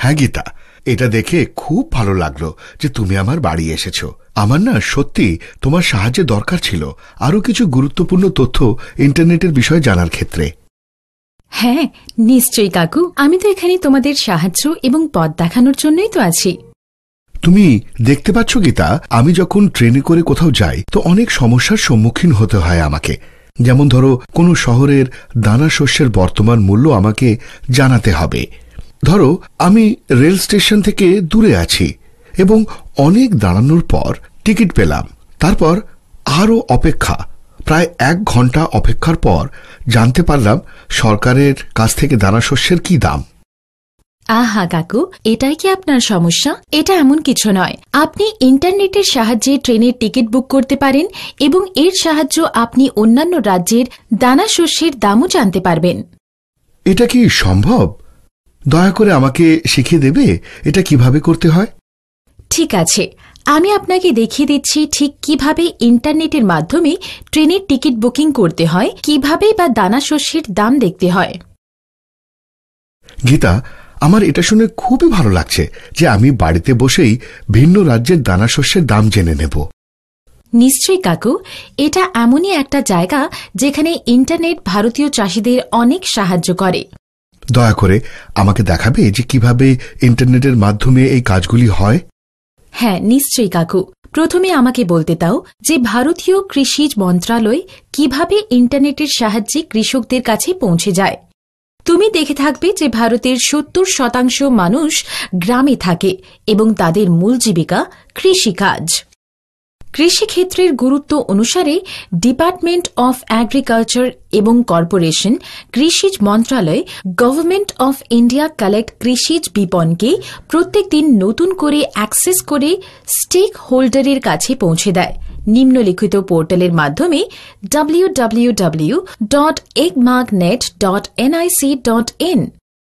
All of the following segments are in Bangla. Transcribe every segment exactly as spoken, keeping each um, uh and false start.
হ্যাঁ গীতা, এটা দেখে খুব ভালো লাগলো যে তুমি আমার বাড়ি এসেছো। আমার না সত্যি তোমার সাহায্যের দরকার ছিল আরো কিছু গুরুত্বপূর্ণ তথ্য ইন্টারনেটের বিষয়ে জানার ক্ষেত্রে। হ্যাঁ নিশ্চয়ই কাকু, আমি তো এখানে তোমাদের সাহায্য এবং পথ দেখানোর জন্যই তো আছি। তুমি দেখতে পাচ্ছ গীতা, আমি যখন ট্রেনে করে কোথাও যাই তো অনেক সমস্যার সম্মুখীন হতে হয় আমাকে। যেমন ধরো, কোনো শহরের দানা শস্যের বর্তমান মূল্য আমাকে জানাতে হবে। ধরো আমি রেল স্টেশন থেকে দূরে আছি এবং অনেক দাঁড়ানোর পর টিকিট পেলাম, তারপর আরও অপেক্ষা, প্রায় এক ঘন্টা অপেক্ষার পর জানতে পারলাম সরকারের কাছ থেকে দানা শস্যের কি দাম। আহা কাকু, এটাই কি আপনার সমস্যা? এটা এমন কিছু নয়। আপনি ইন্টারনেটের সাহায্যে ট্রেনের টিকিট বুক করতে পারেন এবং এর সাহায্যে আপনি অন্যান্য রাজ্যের দানা শস্যের দামও জানতে পারবেন। এটা কি সম্ভব? দয়া করে আমাকে শিখিয়ে দেবে এটা কিভাবে করতে হয়? ঠিক আছে, আমি আপনাকে দেখিয়ে দিচ্ছি ঠিক কিভাবে ইন্টারনেটের মাধ্যমে ট্রেনের টিকিট বুকিং করতে হয়, কিভাবে বা দানা শস্যের দাম দেখতে হয়। গীতা, আমার এটা শুনে খুবই ভালো লাগছে যে আমি বাড়িতে বসেই ভিন্ন রাজ্যের দানা শস্যের দাম জেনে নেব। নিশ্চয়ই কাকু, এটা এমনই একটা জায়গা যেখানে ইন্টারনেট ভারতীয় চাষিদের অনেক সাহায্য করে। দয়া করে আমাকে দেখাবে যে কিভাবে ইন্টারনেটের মাধ্যমে এই কাজগুলি হয়? হ্যাঁ নিশ্চয়ই কাকু, প্রথমে আমাকে বলতে দাও যে ভারতীয় কৃষি মন্ত্রণালয় কিভাবে ইন্টারনেটের সাহায্যে কৃষকদের কাছে পৌঁছে যায়। তুমি দেখে থাকবে যে ভারতের সত্তর শতাংশ মানুষ গ্রামে থাকে এবং তাদের মূল জীবিকা কৃষিকাজ। কৃষিক্ষেত্রের গুরুত্ব অনুসারে ডিপার্টমেন্ট অফ এগ্রিকালচার এবং কর্পোরেশন কৃষিজ মন্ত্রণালয় গভর্নমেন্ট অফ ইন্ডিয়া কালেক্ট কৃষিজ বিপণনকে প্রত্যেক দিন নতুন করে অ্যাক্সেস করে স্টেক হোল্ডারের কাছে পৌঁছে দেয় নিম্নলিখিত পোর্টালের মাধ্যমে W W W dot এগমার্কনেট dot N I C dot in.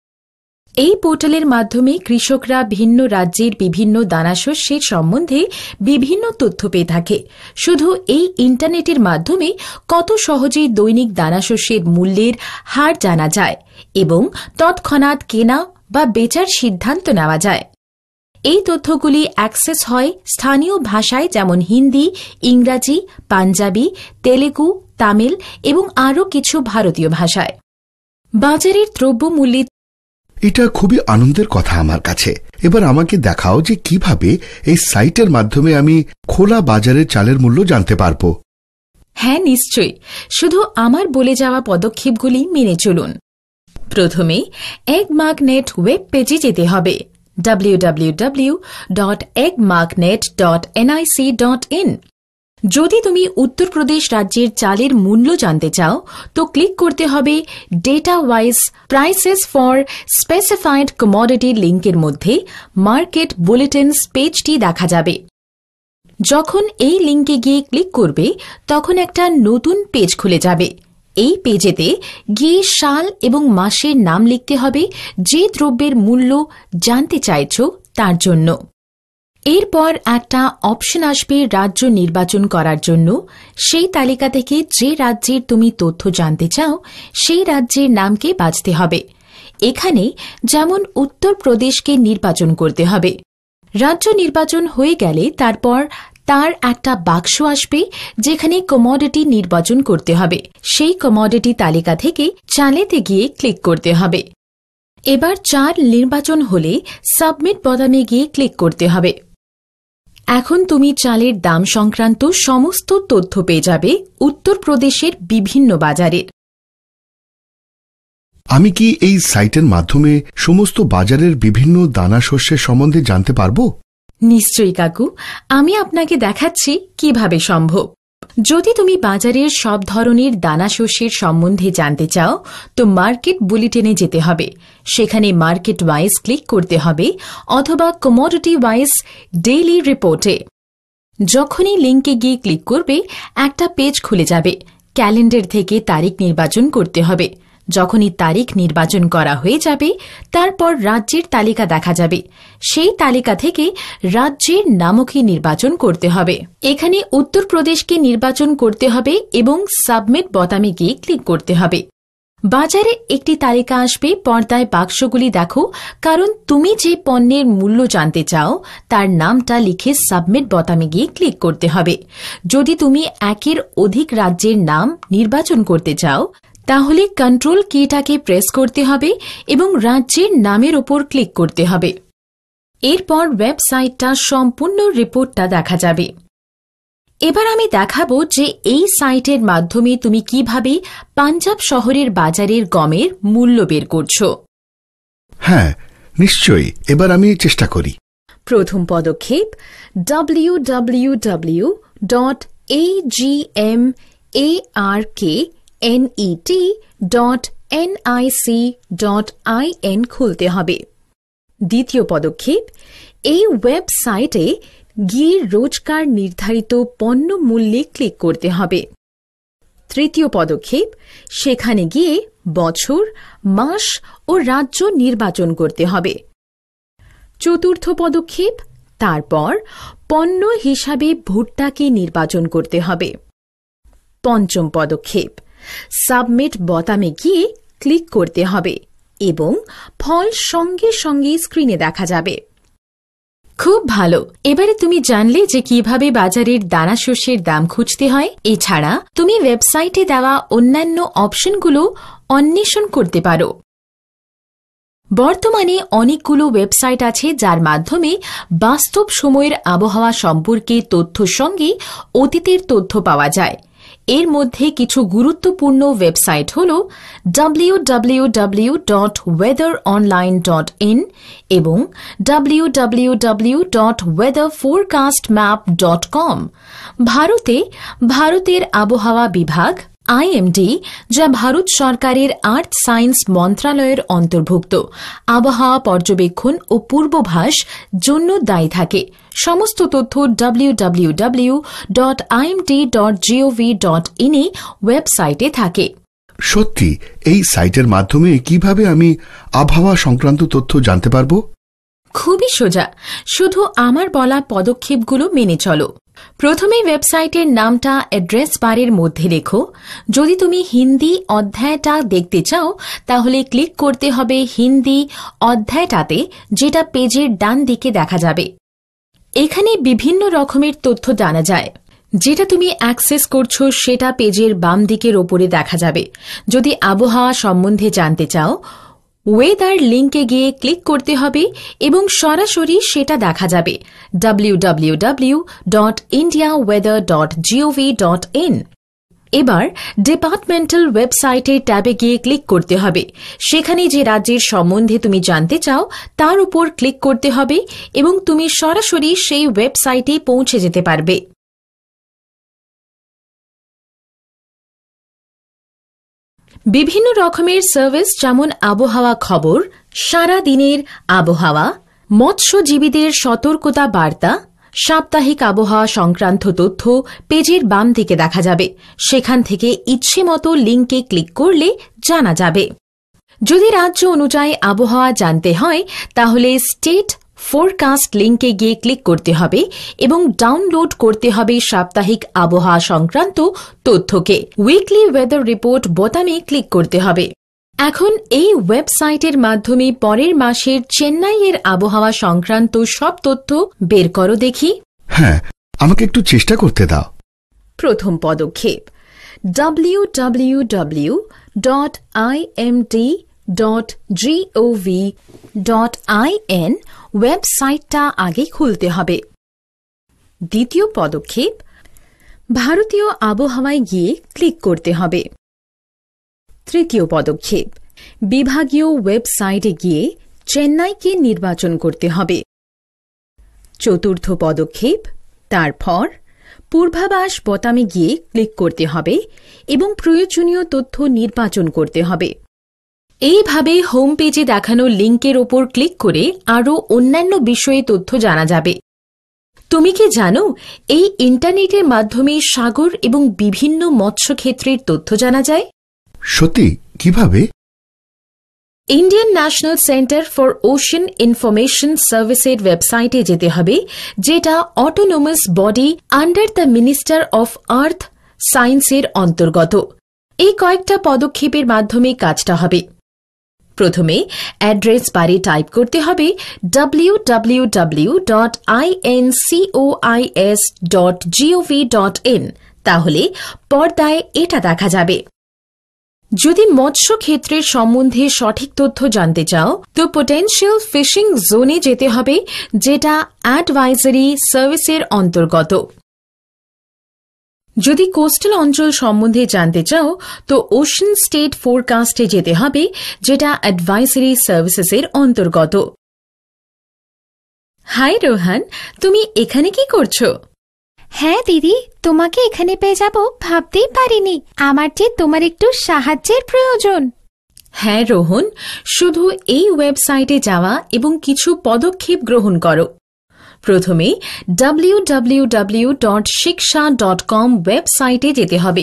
এই পোর্টালের মাধ্যমে কৃষকরা ভিন্ন রাজ্যের বিভিন্ন দানাশস্যের সম্বন্ধে বিভিন্ন তথ্য পেয়ে থাকে। শুধু এই ইন্টারনেটের মাধ্যমে কত সহজেই দৈনিক দানাশস্যের মূল্যের হার জানা যায় এবং তৎক্ষণাৎ কেনা বা বেচার সিদ্ধান্ত নেওয়া যায়। এই তথ্যগুলি অ্যাক্সেস হয় স্থানীয় ভাষায়, যেমন হিন্দি, ইংরাজি, পাঞ্জাবি, তেলেগু, তামিল এবং আরও কিছু ভারতীয় ভাষায়। বাজারের দ্রব্যমূল্যে এটা খুবই আনন্দের কথা আমার কাছে। এবার আমাকে দেখাও যে কিভাবে এই সাইটের মাধ্যমে আমি খোলা বাজারের চালের মূল্য জানতে পারবো। হ্যাঁ নিশ্চয়ই, শুধু আমার বলে যাওয়া পদক্ষেপগুলি মেনে চলুন। প্রথমে এগমার্কনেট ওয়েব পেজে যেতে হবে W W W dot এগমার্কনেট dot N I C dot in. যদি তুমি উত্তরপ্রদেশ রাজ্যের চালের মূল্য জানতে চাও তো ক্লিক করতে হবে data wise prices for specified commodity লিঙ্কের মধ্যে মার্কেট বুলেটিনস পেজটি দেখা যাবে। যখন এই লিঙ্কে গিয়ে ক্লিক করবে তখন একটা নতুন পেজ খুলে যাবে। এই পেজেতে গিয়ে সাল এবং মাসের নাম লিখতে হবে যে দ্রব্যের মূল্য জানতে চাইছ তার জন্য। এরপর একটা অপশন আসবে রাজ্য নির্বাচন করার জন্য। সেই তালিকা থেকে যে রাজ্যের তুমি তথ্য জানতে চাও সেই রাজ্যের নামকে বাছতে হবে। এখানে যেমন উত্তরপ্রদেশকে নির্বাচন করতে হবে। রাজ্য নির্বাচন হয়ে গেলে তারপর তার একটা বাক্স আসবে যেখানে কমোডিটি নির্বাচন করতে হবে। সেই কমোডিটি তালিকা থেকে চালেতে গিয়ে ক্লিক করতে হবে। এবার চাল নির্বাচন হলে সাবমিট বোতামে গিয়ে ক্লিক করতে হবে। এখন তুমি চালের দাম সংক্রান্ত সমস্ত তথ্য পেয়ে যাবে উত্তরপ্রদেশের বিভিন্ন বাজারের। আমি কি এই সাইটের মাধ্যমে সমস্ত বাজারের বিভিন্ন দানা শস্যের সম্বন্ধে জানতে পারবো? নিশ্চয়ই কাকু, আমি আপনাকে দেখাচ্ছি কিভাবে সম্ভব। যদি তুমি বাজারের সব ধরনের দানা শস্যের সম্বন্ধে জানতে চাও তো মার্কেট বুলেটিনে যেতে হবে। সেখানে মার্কেট ওয়াইজ ক্লিক করতে হবে অথবা কমোডিটি ওয়াইজ ডেইলি রিপোর্টে। যখনই লিঙ্কে গিয়ে ক্লিক করবে একটা পেজ খুলে যাবে। ক্যালেন্ডার থেকে তারিখ নির্বাচন করতে হবে। যখনই তারিখ নির্বাচন করা হয়ে যাবে তারপর রাজ্যের তালিকা দেখা যাবে। সেই তালিকা থেকে রাজ্যের নামকে নির্বাচন করতে হবে। এখানে উত্তরপ্রদেশকে নির্বাচন করতে হবে এবং সাবমিট বোতামে গিয়ে ক্লিক করতে হবে। বাজারে একটি তালিকা আসবে, পর্দায় বাক্সগুলি দেখো, কারণ তুমি যে পণ্যের মূল্য জানতে চাও তার নামটা লিখে সাবমিট বোতামে গিয়ে ক্লিক করতে হবে। যদি তুমি একের অধিক রাজ্যের নাম নির্বাচন করতে চাও তাহলে কন্ট্রোল কিটাকে প্রেস করতে হবে এবং রাজ্যের নামের উপর ক্লিক করতে হবে। এরপর ওয়েবসাইটটা সম্পূর্ণ রিপোর্টটা দেখা যাবে। এবার আমি দেখাবো যে এই সাইটের মাধ্যমে তুমি কিভাবে পাঞ্জাব শহরের বাজারের গমের মূল্য বের করছো। হ্যাঁ, নিশ্চয়ই, এবার আমি চেষ্টা করি। প্রথম পদক্ষেপ W W W dot A G M A R K N E T dot N I C dot I N খুলতে হবে। দ্বিতীয় পদক্ষেপ, এই ওয়েবসাইটে গিয়ে রোজকার নির্ধারিত পণ্য মূল্যে ক্লিক করতে হবে। তৃতীয় পদক্ষেপ, সেখানে গিয়ে বছর, মাস ও রাজ্য নির্বাচন করতে হবে। চতুর্থ পদক্ষেপ, তারপর পণ্য হিসাবে ভুট্টাকে নির্বাচন করতে হবে। পঞ্চম পদক্ষেপ, সাবমিট বোতামে গিয়ে ক্লিক করতে হবে এবং ফল সঙ্গে সঙ্গে স্ক্রিনে দেখা যাবে। খুব ভালো, এবারে তুমি জানলে যে কিভাবে বাজারের দানা শস্যের দাম খুঁজতে হয়। এছাড়া তুমি ওয়েবসাইটে দেওয়া অন্যান্য অপশনগুলো অন্বেষণ করতে পারো। বর্তমানে অনেকগুলো ওয়েবসাইট আছে যার মাধ্যমে বাস্তব সময়ের আবহাওয়া সম্পর্কে তথ্যর সঙ্গে অতীতের তথ্য পাওয়া যায়। এর মধ্যে কিছু গুরুত্বপূর্ণ ওয়েবসাইট হল W W W dot weather online dot in এবং W W W dot weather forecast map dot com. ভারতে ভারতের আবহাওয়া বিভাগ আই এম ডি, যা ভারত সরকারের আর্থ সায়েন্স মন্ত্রণালয়ের অন্তর্ভুক্ত, আবহাওয়া পর্যবেক্ষণ ও পূর্বাভাস জন্য দায়ী থাকে। সমস্ত তথ্য W W W dot I M D dot G O V dot in এ ওয়েবসাইটে থাকে। সত্যি, এই সাইটের মাধ্যমে কিভাবে আমি আবহাওয়া সংক্রান্ত তথ্য জানতে পারবো? খুবই সোজা, শুধু আমার বলা পদক্ষেপগুলো মেনে চলো। প্রথমে ওয়েবসাইটের নামটা অ্যাড্রেস বারের মধ্যে লেখো। যদি তুমি হিন্দি অধ্যায়টা দেখতে চাও তাহলে ক্লিক করতে হবে হিন্দি অধ্যায়টাতে, যেটা পেজের ডান দিকে দেখা যাবে। এখানে বিভিন্ন রকমের তথ্য জানা যায়। যেটা তুমি অ্যাক্সেস করছো সেটা পেজের বাম দিকের ওপরে দেখা যাবে। যদি আবহাওয়া সম্বন্ধে জানতে চাও, ওয়েদার লিঙ্কে গিয়ে ক্লিক করতে হবে এবং সরাসরি সেটা দেখা যাবে W W W dot India weather dot G O V dot in. এবার ডিপার্টমেন্টাল ওয়েবসাইটে ট্যাবে গিয়ে ক্লিক করতে হবে। সেখানে যে রাজ্যের সম্বন্ধে তুমি জানতে চাও তার উপর ক্লিক করতে হবে এবং তুমি সরাসরি সেই ওয়েবসাইটে পৌঁছে যেতে পারবে। বিভিন্ন রকমের সার্ভিস যেমন আবহাওয়া খবর, সারা দিনের আবহাওয়া, মৎস্যজীবীদের সতর্কতা বার্তা, সাপ্তাহিক আবহাওয়া সংক্রান্ত তথ্য পেজের বাম দিকে দেখা যাবে। সেখান থেকে ইচ্ছে মতো লিঙ্কে ক্লিক করলে জানা যাবে। যদি রাজ্য অনুযায়ী আবহাওয়া জানতে হয় তাহলে স্টেট ফোরকাস্ট লিঙ্কে গিয়ে ক্লিক করতে হবে এবং ডাউনলোড করতে হবে সাপ্তাহিক আবহাওয়া সংক্রান্ত তথ্যকে। উইকলি ওয়েদার রিপোর্ট বোতামে ক্লিক করতে হবে। এখন এই ওয়েবসাইটের মাধ্যমে পরের মাসের চেন্নাইয়ের আবহাওয়া সংক্রান্ত সব তথ্য বের করো দেখি। হ্যাঁ, আমাকে একটু চেষ্টা করতে দাও। প্রথম পদক্ষেপ, W W W dot I M D dot G O V dot I N ওয়েবসাইটটা আগে খুলতে হবে। দ্বিতীয় পদক্ষেপ, ভারতীয় আবহাওয়ায় গিয়ে ক্লিক করতে হবে। তৃতীয় পদক্ষেপ, বিভাগীয় ওয়েবসাইটে গিয়ে চেন্নাইকে নির্বাচন করতে হবে। চতুর্থ পদক্ষেপ, তারপর পূর্বাভাস বোতামে গিয়ে ক্লিক করতে হবে এবং প্রয়োজনীয় তথ্য নির্বাচন করতে হবে। এইভাবে হোম পেজে দেখানো লিঙ্কের ওপর ক্লিক করে আরও অন্যান্য বিষয়ে তথ্য জানা যাবে। তুমি কি জানো এই ইন্টারনেটের মাধ্যমে সাগর এবং বিভিন্ন মৎস্যক্ষেত্রের তথ্য জানা যায়? সত্যি, কিভাবে? Indian national centre for ocean information সার্ভিসের ওয়েবসাইটে যেতে হবে, যেটা autonomous body under the minister of earth সায়েন্সের অন্তর্গত। এই কয়েকটা পদক্ষেপের মাধ্যমে কাজটা হবে। প্রথমে অ্যাড্রেস বারে টাইপ করতে হবে W W W dot INCOIS dot gov dot in. তাহলে পর্দায় এটা দেখা যাবে। যদি মৎস্য ক্ষেত্রের সম্বন্ধে সঠিক তথ্য জানতে চাও তো পোটেনশিয়াল ফিশিং জোনে যেতে হবে, যেটা অ্যাডভাইজারি সার্ভিসের অন্তর্গত। যদি কোস্টাল অঞ্চল সম্বন্ধে জানতে চাও তো ওশান স্টেট ফোরকাস্টে যেতে হবে, যেটা অ্যাডভাইজারি সার্ভিসেসের অন্তর্গত। হাই রোহান, তুমি এখানে কি করছো? হ্যাঁ দিদি, তোমাকে এখানে পেয়ে যাব ভাবতেই পারিনি। আমার যে তোমার একটু সাহায্যের প্রয়োজন। হ্যাঁ রোহন, শুধু এই ওয়েবসাইটে যাওয়া এবং কিছু পদক্ষেপ গ্রহণ করো। প্রথমে W W W dot Shiksha dot com ওয়েবসাইটে যেতে হবে।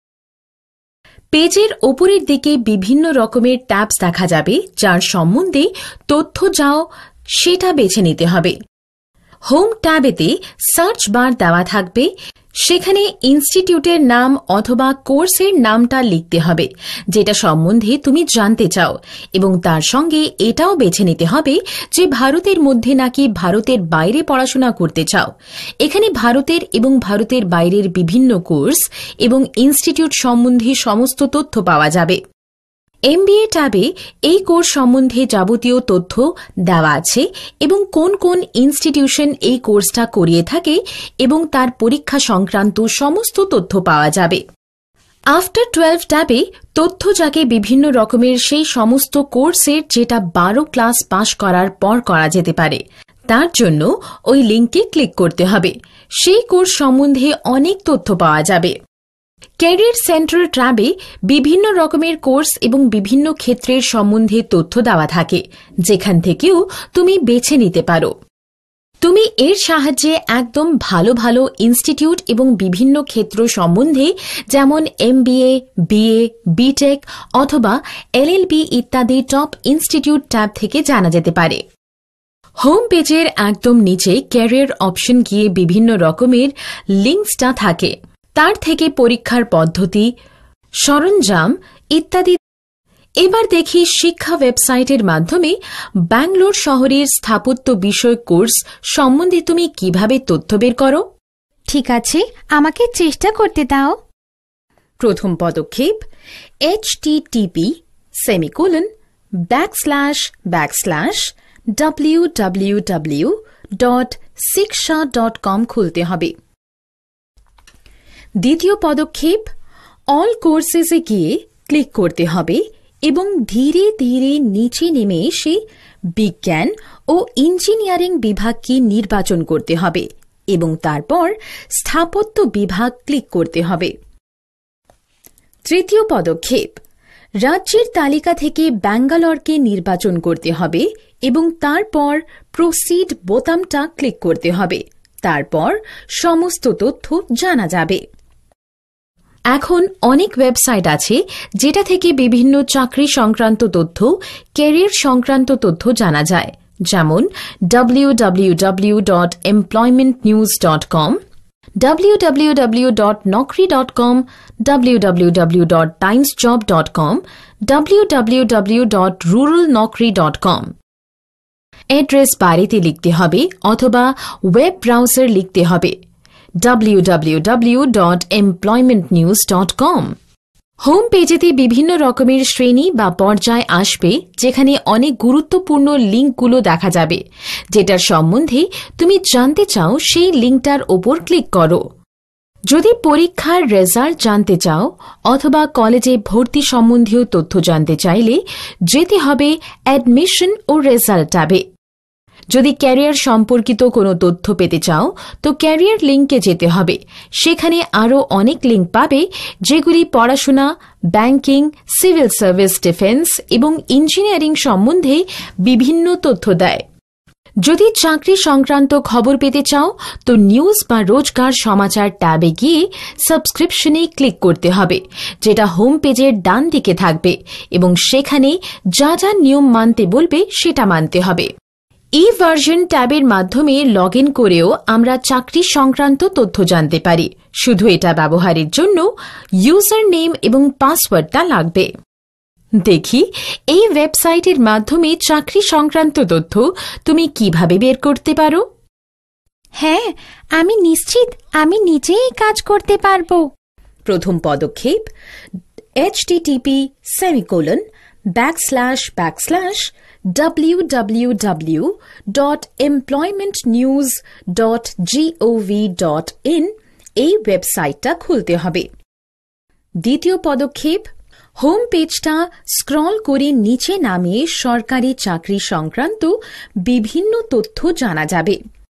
পেজের ওপরের দিকে বিভিন্ন রকমের ট্যাবস দেখা যাবে, যার সম্বন্ধে তথ্য যাও সেটা বেছে নিতে হবে। হোম ট্যাবেতে সার্চ বার দেওয়া থাকবে, সেখানে ইনস্টিটিউটের নাম অথবা কোর্সের নামটা লিখতে হবে যেটা সম্বন্ধে তুমি জানতে চাও, এবং তার সঙ্গে এটাও বেছে নিতে হবে যে ভারতের মধ্যে নাকি ভারতের বাইরে পড়াশোনা করতে চাও। এখানে ভারতের এবং ভারতের বাইরের বিভিন্ন কোর্স এবং ইনস্টিটিউট সম্বন্ধে সমস্ত তথ্য পাওয়া যাবে। এমবিএ ট্যাবে এই কোর্স সম্বন্ধে যাবতীয় তথ্য দেওয়া আছে এবং কোন কোন ইনস্টিটিউশন এই কোর্সটা করিয়ে থাকে এবং তার পরীক্ষা সংক্রান্ত সমস্ত তথ্য পাওয়া যাবে। আফটার টুয়েলভ ট্যাবে তথ্য যাকে বিভিন্ন রকমের সেই সমস্ত কোর্সের যেটা বারো ক্লাস পাশ করার পর করা যেতে পারে, তার জন্য ওই লিঙ্কে ক্লিক করতে হবে। সেই কোর্স সম্বন্ধে অনেক তথ্য পাওয়া যাবে। ক্যারিয়ার সেন্টার ট্যাবে বিভিন্ন রকমের কোর্স এবং বিভিন্ন ক্ষেত্রের সম্বন্ধে তথ্য দেওয়া থাকে, যেখান থেকেও তুমি বেছে নিতে পারো। তুমি এর সাহায্যে একদম ভালো ভালো ইনস্টিটিউট এবং বিভিন্ন ক্ষেত্র সম্বন্ধে যেমন এমবিএ, বিএ, বিটেক অথবা এলএলবি ইত্যাদি টপ ইনস্টিটিউট ট্যাব থেকে জানা যেতে পারে। হোম পেজের একদম নিচে ক্যারিয়ার অপশন গিয়ে বিভিন্ন রকমের লিঙ্কসটা থাকে, তার থেকে পরীক্ষার পদ্ধতি, সরঞ্জাম ইত্যাদি। এবার দেখি শিক্ষা ওয়েবসাইটের মাধ্যমে ব্যাঙ্গালোর শহরের স্থাপত্য বিষয়ক কোর্স সম্বন্ধে তুমি কিভাবে তথ্য বের করো। ঠিক আছে, আমাকে চেষ্টা করতে দাও। প্রথম পদক্ষেপ HTTP semicolon backslash backslash W W W dot Shiksha dot com খুলতে হবে। দ্বিতীয় পদক্ষেপ অল কোর্সেসে গিয়ে ক্লিক করতে হবে এবং ধীরে ধীরে নিচে নেমে এসে বিজ্ঞান ও ইঞ্জিনিয়ারিং বিভাগকে নির্বাচন করতে হবে এবং তারপর স্থাপত্য বিভাগ ক্লিক করতে হবে। তৃতীয় পদক্ষেপ রাজ্যের তালিকা থেকে ব্যাঙ্গালোরকে নির্বাচন করতে হবে এবং তারপর প্রসিড বোতামটা ক্লিক করতে হবে। তারপর সমস্ত তথ্য জানা যাবে। এখন অনেক ওয়েবসাইট আছে যেটা থেকে বিভিন্ন চাকরি সংক্রান্ত তথ্য, ক্যারিয়ার সংক্রান্ত তথ্য জানা যায়, যেমন W W W dot employment news dot com, W W W dot Naukri dot com, W W W dot times job dot com, W W W dot rural Naukri dot com. Address বাড়িতে লিখতে হবে অথবা ওয়েব ব্রাউজার লিখতে হবে W W W dot employment news dot com. Home পেজেতে বিভিন্ন রকমের শ্রেণী বা পর্যায় আসবে, যেখানে অনেক গুরুত্বপূর্ণ লিঙ্কগুলো দেখা যাবে। যেটার সম্বন্ধে তুমি জানতে চাও সেই লিঙ্কটার ওপর ক্লিক করো। যদি পরীক্ষার রেজাল্ট জানতে চাও অথবা কলেজে ভর্তি সম্বন্ধীয় তথ্য জানতে চাইলে যেতে হবে অ্যাডমিশন ও রেজাল্ট ট্যাবে। যদি ক্যারিয়ার সম্পর্কিত কোনো তথ্য পেতে চাও তো ক্যারিয়ার লিঙ্কে যেতে হবে। সেখানে আরও অনেক লিঙ্ক পাবে যেগুলি পড়াশোনা, ব্যাংকিং, সিভিল সার্ভিস, ডিফেন্স এবং ইঞ্জিনিয়ারিং সম্বন্ধে বিভিন্ন তথ্য দেয়। যদি চাকরি সংক্রান্ত খবর পেতে চাও তো নিউজ বা রোজগার সমাচার ট্যাবে গিয়ে সাবস্ক্রিপশনে ক্লিক করতে হবে, যেটা হোম পেজের ডান দিকে থাকবে এবং সেখানে যা যা নিয়ম মানতে বলবে সেটা মানতে হবে। ই ভার্সন ট্যাবের মাধ্যমে লগ ইন করেও আমরা চাকরি সংক্রান্ত তথ্য জানতে পারি। শুধু এটা ব্যবহারের জন্য ইউজার নেম এবং পাসওয়ার্ডটা লাগবে। দেখি এই ওয়েবসাইটের মাধ্যমে চাকরি সংক্রান্ত তথ্য তুমি কিভাবে বের করতে পারো। হ্যাঁ, আমি নিশ্চিত আমি নিজেই কাজ করতে পারবো। প্রথম পদক্ষেপ HTTP semicolon backslash backslash W W W dot employment news dot GOV dot in এই ওয়েবসাইটটা খুলতে হবে। দ্বিতীয় পদক্ষেপ হোম পেজটা স্ক্রল করে নিচে নামিয়ে সরকারি চাকরি সংক্রান্ত বিভিন্ন তথ্য জানা যাবে।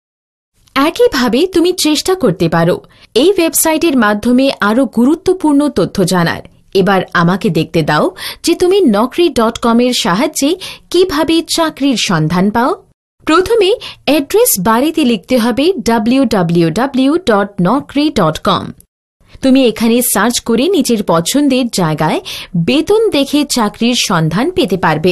একইভাবে তুমি চেষ্টা করতে পারো এই ওয়েবসাইটের মাধ্যমে আরও গুরুত্বপূর্ণ তথ্য জানার। এবার আমাকে দেখতে দাও যে তুমি নকরি ডট কম এর সাহায্যে কিভাবে চাকরির সন্ধান পাও। প্রথমে অ্যাড্রেস বাড়িতে লিখতে হবে W W W dot Naukri dot com. তুমি এখানে সার্চ করে নিজের পছন্দের জায়গায় বেতন দেখে চাকরির সন্ধান পেতে পারবে।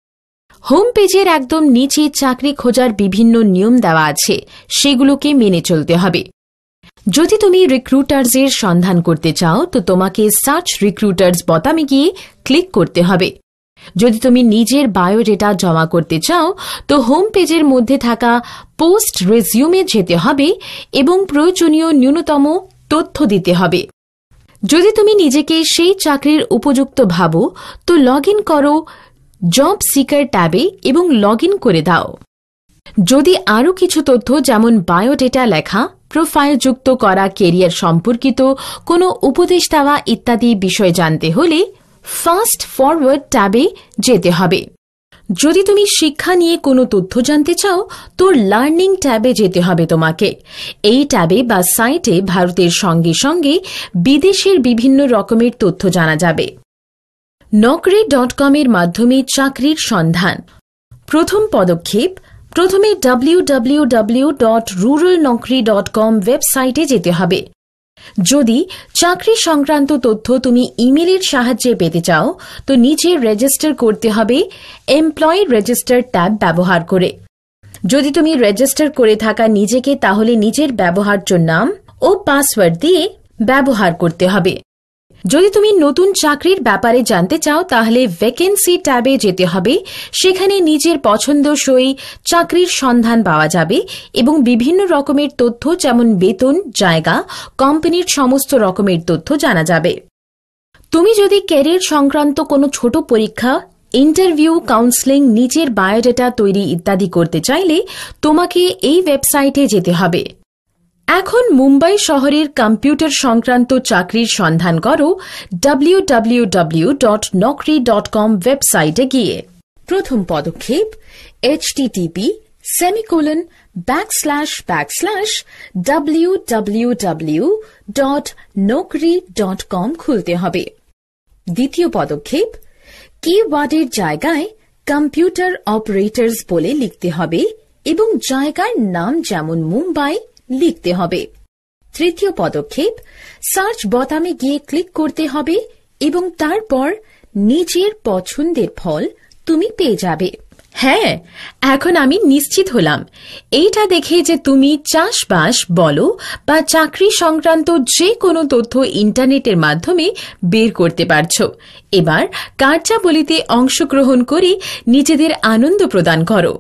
হোম পেজের একদম নিচে চাকরি খোঁজার বিভিন্ন নিয়ম দেওয়া আছে, সেগুলোকে মেনে চলতে হবে। যদি তুমি রিক্রুটার্সের সন্ধান করতে চাও তো তোমাকে সার্চ রিক্রুটার্স বোতামে গিয়ে ক্লিক করতে হবে। যদি তুমি নিজের বায়োডেটা জমা করতে চাও তো হোম পেজের মধ্যে থাকা পোস্ট রেজিউমে যেতে হবে এবং প্রয়োজনীয় ন্যূনতম তথ্য দিতে হবে। যদি তুমি নিজেকে সেই চাকরির উপযুক্ত ভাবো তো লগ ইন করো জব সিকার ট্যাবে এবং লগ ইন করে দাও। যদি আরও কিছু তথ্য যেমন বায়োডেটা লেখা, প্রোফাইল যুক্ত করা, কেরিয়ার সম্পর্কিত কোনো উপদেশ দেওয়া ইত্যাদি বিষয় জানতে হলে ফাস্ট ফরওয়ার্ড ট্যাবে যেতে হবে। যদি তুমি শিক্ষা নিয়ে কোনো তথ্য জানতে চাও তো লার্নিং ট্যাবে যেতে হবে তোমাকে। এই ট্যাবে বা সাইটে ভারতের সঙ্গে সঙ্গে বিদেশের বিভিন্ন রকমের তথ্য জানা যাবে। নকরি ডট কম এর মাধ্যমে চাকরির সন্ধান। প্রথম পদক্ষেপ, প্রথমে W W W dot rural Naukri dot com ওয়েবসাইটে যেতে হবে। যদি চাকরি সংক্রান্ত তথ্য তুমি ইমেলের সাহায্যে পেতে চাও তো নিচে রেজিস্টার করতে হবে এমপ্লয়ি রেজিস্টার ট্যাব ব্যবহার করে। যদি তুমি রেজিস্টার করে থাকা নিজেকে তাহলে নিজের ব্যবহার্য নাম ও পাসওয়ার্ড দিয়ে ব্যবহার করতে হবে। যদি তুমি নতুন চাকরির ব্যাপারে জানতে চাও তাহলে ভ্যাকেন্সি ট্যাবে যেতে হবে। সেখানে নিজের পছন্দসই চাকরির সন্ধান পাওয়া যাবে এবং বিভিন্ন রকমের তথ্য যেমন বেতন, জায়গা, কোম্পানির সমস্ত রকমের তথ্য জানা যাবে। তুমি যদি ক্যারিয়ার সংক্রান্ত কোনো ছোট পরীক্ষা, ইন্টারভিউ, কাউন্সেলিং, নিজের বায়োডেটা তৈরি ইত্যাদি করতে চাইলে তোমাকে এই ওয়েবসাইটে যেতে হবে। এখন মুম্বাই শহরের কম্পিউটার সংক্রান্ত চাকরির সন্ধান করো W W W dot Naukri dot com ওয়েবসাইটে গিয়ে। প্রথম পদক্ষেপ HTTP semicolon backslash backslash W W W dot Naukri dot com খুলতে হবে। দ্বিতীয় পদক্ষেপ কিওয়ার্ডের জায়গায় কম্পিউটার অপারেটরস বলে লিখতে হবে এবং জায়গার নাম যেমন মুম্বাই লিখতে হবে। তৃতীয় পদক্ষেপ সার্চ বোতামে গিয়ে ক্লিক করতে হবে এবং তারপর নিজের পছন্দের ফল তুমি পেয়ে যাবে। হ্যাঁ, এখন আমি নিশ্চিত হলাম এইটা দেখে যে তুমি চাষবাস বলো বা চাকরি সংক্রান্ত যে কোনো তথ্য ইন্টারনেটের মাধ্যমে বের করতে পারছো। এবার কার্যাবলীতে অংশগ্রহণ করে নিজেদের আনন্দ প্রদান করো।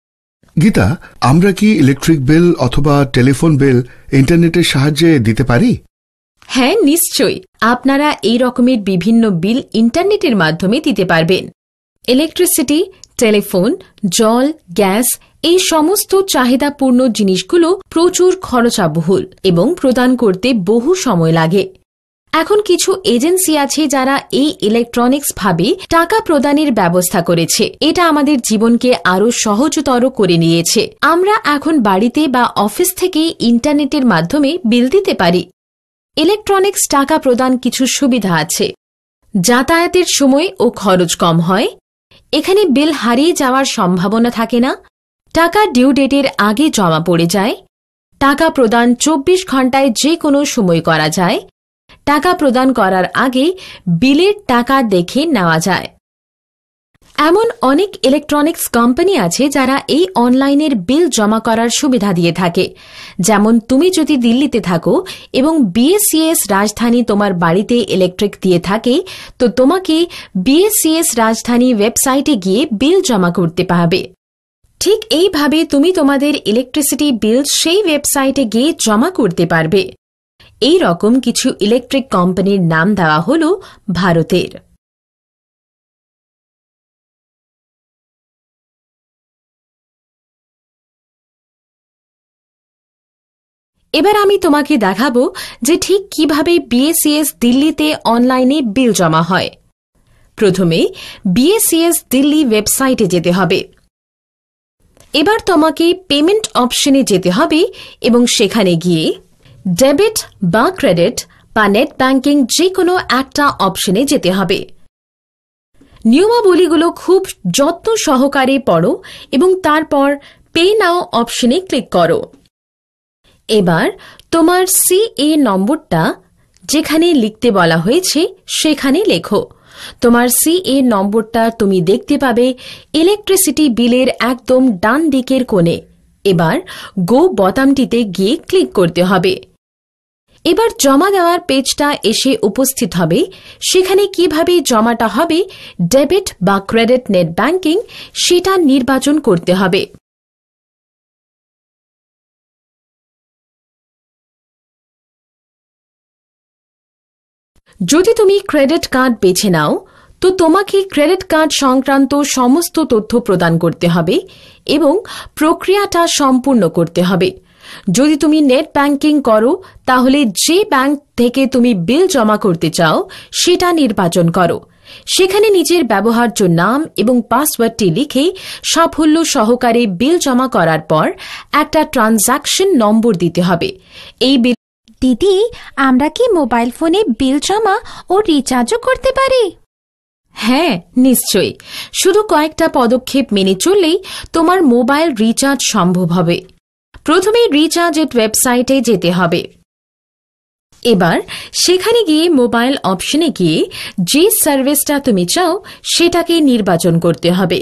গীতা, আমরা কি ইলেকট্রিক বিল অথবা টেলিফোন বিল ইন্টারনেটের সাহায্যে দিতে পারি? হ্যাঁ, নিশ্চয়ই। আপনারা এই রকমের বিভিন্ন বিল ইন্টারনেটের মাধ্যমে দিতে পারবেন। ইলেকট্রিসিটি, টেলিফোন, জল, গ্যাস এই সমস্ত চাহিদাপূর্ণ জিনিসগুলো প্রচুর খরচাবহুল এবং প্রদান করতে বহু সময় লাগে। এখন কিছু এজেন্সি আছে যারা এই ইলেকট্রনিক্স ভাবে টাকা প্রদানের ব্যবস্থা করেছে। এটা আমাদের জীবনকে আরো সহজতর করে নিয়েছে। আমরা এখন বাড়িতে বা অফিস থেকে ইন্টারনেটের মাধ্যমে বিল দিতে পারি। ইলেকট্রনিক্স টাকা প্রদান কিছু সুবিধা আছে। যাতায়াতের সময় ও খরচ কম হয়। এখানে বিল হারিয়ে যাওয়ার সম্ভাবনা থাকে না। টাকা ডিউ ডেটের আগে জমা পড়ে যায়। টাকা প্রদান চব্বিশ ঘন্টায় যে কোনো সময় করা যায়। টাকা প্রদান করার আগে বিলের টাকা দেখে নেওয়া যায়। এমন অনেক ইলেকট্রনিক্স কোম্পানি আছে যারা এই অনলাইনের বিল জমা করার সুবিধা দিয়ে থাকে। যেমন তুমি যদি দিল্লিতে থাকো এবং বিএসসিএস রাজধানী তোমার বাড়িতে ইলেকট্রিক দিয়ে থাকে, তো তোমাকে বিএসসিএস রাজধানী ওয়েবসাইটে গিয়ে বিল জমা করতে পারবে। ঠিক এইভাবে তুমি তোমাদের ইলেকট্রিসিটি বিল সেই ওয়েবসাইটে গিয়ে জমা করতে পারবে। এই রকম কিছু ইলেকট্রিক কোম্পানির নাম দেওয়া হল ভারতের। এবার আমি তোমাকে দেখাবো যে ঠিক কিভাবে বিএসসিএস দিল্লিতে অনলাইনে বিল জমা হয়। প্রথমে বিএসসিএস দিল্লি ওয়েবসাইটে যেতে হবে। এবার তোমাকে পেমেন্ট অপশনে যেতে হবে এবং সেখানে গিয়ে ডেবিট বা ক্রেডিট বা নেট ব্যাংকিং যে কোনো একটা অপশনে যেতে হবে। নিয়মাবলীগুলো খুব যত্ন সহকারে পড়ো এবং তারপর পে নাও অপশনে ক্লিক করো। এবার তোমার সিএ নম্বরটা যেখানে লিখতে বলা হয়েছে সেখানে লেখো। তোমার সিএ নম্বরটা তুমি দেখতে পাবে ইলেকট্রিসিটি বিলের একদম ডান দিকের কোণে। এবার গো বোতামটিতে গিয়ে ক্লিক করতে হবে। এবার জমা দেওয়ার পেজটা এসে উপস্থিত হবে। সেখানে কিভাবে জমাটা হবে ডেবিট বা ক্রেডিট নেট ব্যাংকিং সেটা নির্বাচন করতে হবে। যদি তুমি ক্রেডিট কার্ড বেছে নাও তো তোমাকে ক্রেডিট কার্ড সংক্রান্ত সমস্ত তথ্য প্রদান করতে হবে এবং প্রক্রিয়াটা সম্পূর্ণ করতে হবে। যদি তুমি নেট ব্যাংকিং করো তাহলে যে ব্যাংক থেকে তুমি বিল জমা করতে চাও সেটা নির্বাচন করো। সেখানে নিজের ব্যবহার্য নাম এবং পাসওয়ার্ডটি লিখে সাফল্য সহকারে বিল জমা করার পর একটা ট্রানজ্যাকশন নম্বর দিতে হবে। এই বিল দিদি, আমরা কি মোবাইল ফোনে বিল জমা ও রিচার্জও করতে পারি? হ্যাঁ, নিশ্চয়ই। শুধু কয়েকটা পদক্ষেপ মেনে চললেই তোমার মোবাইল রিচার্জ সম্ভব হবে। প্রথমে রিচার্জ এট ওয়েবসাইটে যেতে হবে। এবার সেখানে গিয়ে মোবাইল অপশনে গিয়ে যে সার্ভিসটা তুমি চাও সেটাকে নির্বাচন করতে হবে।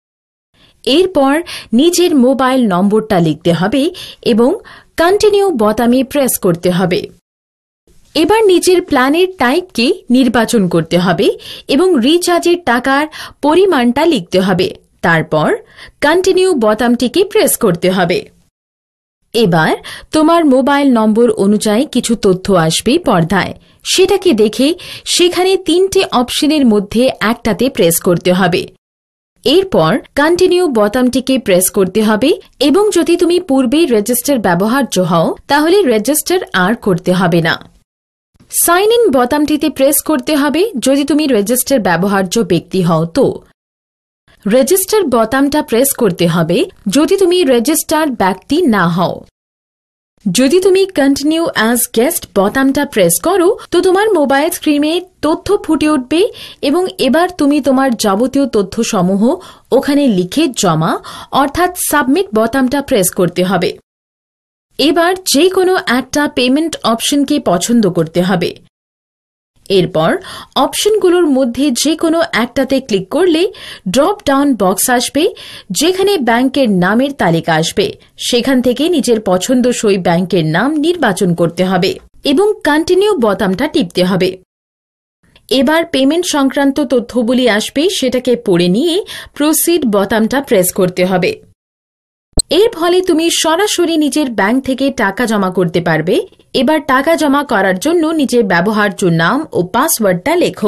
এরপর নিজের মোবাইল নম্বরটা লিখতে হবে এবং কন্টিনিউ বোতামে প্রেস করতে হবে। এবার নিজের প্ল্যানের টাইপকে নির্বাচন করতে হবে এবং রিচার্জের টাকার পরিমাণটা লিখতে হবে। তারপর কন্টিনিউ বোতামটিকে প্রেস করতে হবে। এবার তোমার মোবাইল নম্বর অনুযায়ী কিছু তথ্য আসবে পর্দায়। সেটাকে দেখে সেখানে তিনটে অপশনের মধ্যে একটাতে প্রেস করতে হবে। এরপর কন্টিনিউ বোতামটিকে প্রেস করতে হবে এবং যদি তুমি পূর্বে রেজিস্টার ব্যবহার্য হও তাহলে রেজিস্টার আর করতে হবে না। সাইন ইন বোতামটিতে প্রেস করতে হবে যদি তুমি রেজিস্টার ব্যবহার্য ব্যক্তি হও তো। রেজিস্টার বোতামটা প্রেস করতে হবে যদি তুমি রেজিস্টার্ড ব্যক্তি না হও। যদি তুমি কন্টিনিউ অ্যাজ গেস্ট বোতামটা প্রেস করো তো তোমার মোবাইল স্ক্রিনে তথ্য ফুটে উঠবে এবং এবার তুমি তোমার যাবতীয় তথ্য সমূহ ওখানে লিখে জমা অর্থাৎ সাবমিট বোতামটা প্রেস করতে হবে। এবার যে কোনো একটা পেমেন্ট অপশনকে পছন্দ করতে হবে। এরপর অপশনগুলোর মধ্যে যে কোনো একটাতে ক্লিক করলে ড্রপ ডাউন বক্স আসবে যেখানে ব্যাংকের নামের তালিকা আসবে। সেখান থেকে নিজের পছন্দসই ব্যাংকের নাম নির্বাচন করতে হবে এবং কন্টিনিউ বোতামটা টিপতে হবে। এবার পেমেন্ট সংক্রান্ত তথ্যগুলি আসবে, সেটাকে পড়ে নিয়ে প্রসিড বোতামটা প্রেস করতে হবে। এর ফলে তুমি সরাসরি নিজের ব্যাংক থেকে টাকা জমা করতে পারবে। এবার টাকা জমা করার জন্য নিজের ব্যবহার্য নাম ও পাসওয়ার্ডটা লেখো।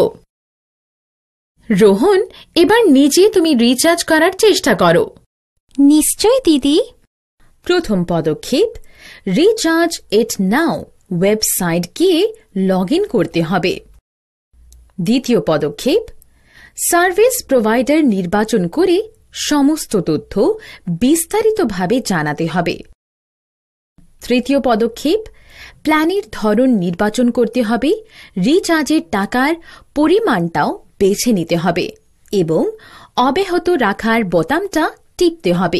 রোহন, এবার নিজে তুমি রিচার্জ করার চেষ্টা করো। নিশ্চয় দিদি। প্রথম পদক্ষেপ, রিচার্জ ইট নাও ওয়েবসাইট গিয়ে লগ ইন করতে হবে। দ্বিতীয় পদক্ষেপ, সার্ভিস প্রোভাইডার নির্বাচন করে সমস্ত তথ্য বিস্তারিতভাবে জানাতে হবে। তৃতীয় পদক্ষেপ, প্ল্যানের ধরন নির্বাচন করতে হবে, রিচার্জের টাকার পরিমাণটাও বেছে নিতে হবে এবং অব্যাহত রাখার বোতামটা টিপতে হবে।